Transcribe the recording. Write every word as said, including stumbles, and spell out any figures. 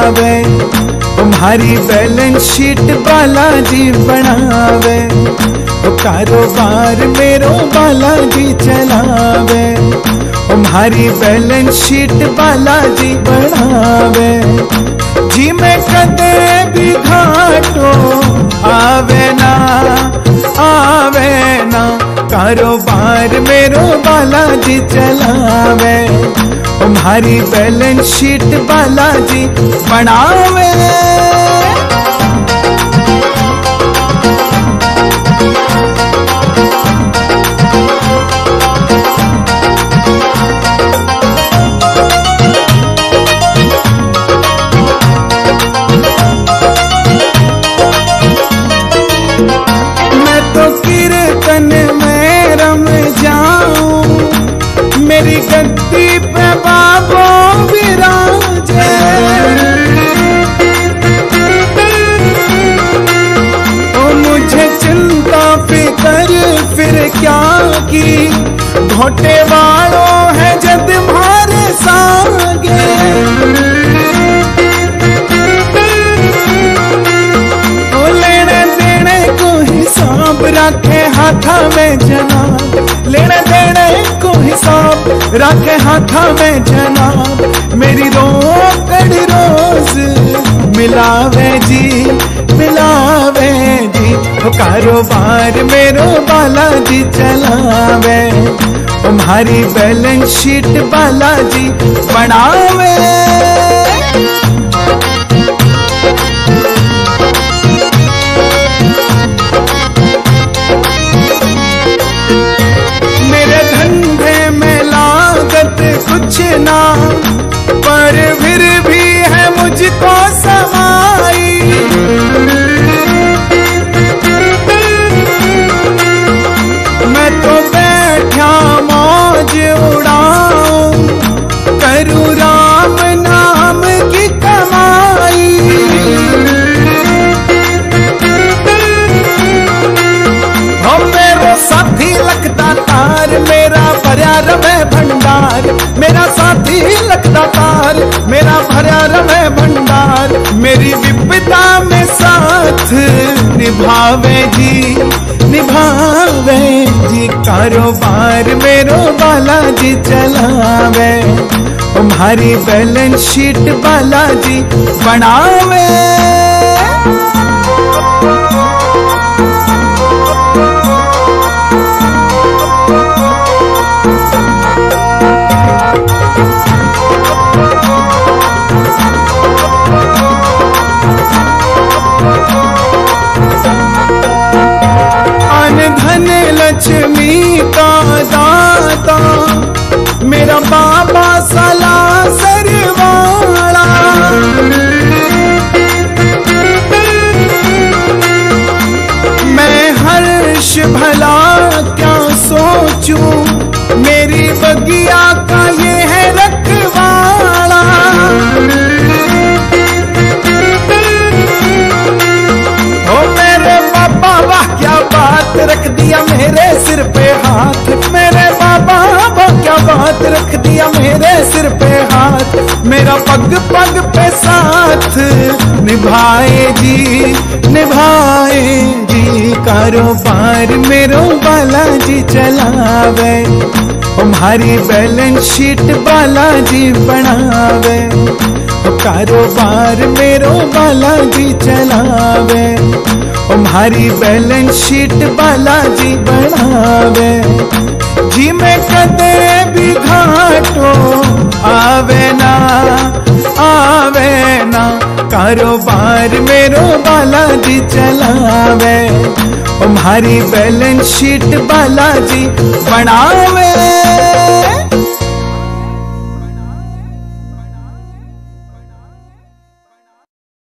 चलावे, तुम्हारी balance sheet Balaji बनावे। कारोबार मेरो बालाजी चलावे, तुम्हारी बैलेंस शीट बालाजी बनावे। जी में कदे भी घाटो आवे ना आवे ना, कारोबार मेरो बालाजी चलावे, तुम्हारी बैलेंस शीट बालाजी बनावे। मेरी गद्दी पे बाबो विराजे, तो मुझे चिंता फिकर फिर क्या की, घोटे वालों है जद मारे सागे। तो लेने देने को हिसाब रखे हाथा में जनाब, लेने देने को हिसाब रखे हाथा में जनाब। मेरी रोकड़ रोज मिलावे जी मिलावे जी, कारोबार मेरो बालाजी चलावे, तुम्हारी बैलेंस शीट बालाजी बनावे। कुछ ना पर फिर भी है मुझको समाई, मैं तो बैठा मौज उड़ाऊं, करूं राम नाम की कमाई। हो मेरा साथी लगता तार, मेरा भरा रवे भंडार, मेरा साथी लगता तार, मेरा भरा रवे भंडार। मेरी विपदा में साथ निभावे जी निभावे जी, कारोबार मेरो बालाजी चलावे, तुम्हारी बैलेंस शीट बालाजी बनावे। धन लक्ष्मी का दाता, मेरा बाबा सला सरवाला। मैं हर्ष भला क्या सोचूं, मेरी बगिया का ये है रखवाला। ओ मेरे बाबा वाह क्या बात रख दिया मेरे सिर पे हाथ, मेरे बाबा वाह क्या बात रख दिया मेरे सिर पे हाथ। मेरा पग पग पे साथ निभाए जी निभाए जी, कारोबार मेरो बालाजी चलावे, तुम्हारी बैलेंस शीट बालाजी बनावे। कारोबार मेरो बालाजी चलावे, तुम्हारी बैलेंस शीट बालाजी बनावे। जी में कदे भी घाटो आवे ना आवे ना, कारोबार मेरो बालाजी चलावे, तुम्हारी बैलेंस शीट बालाजी बनावे।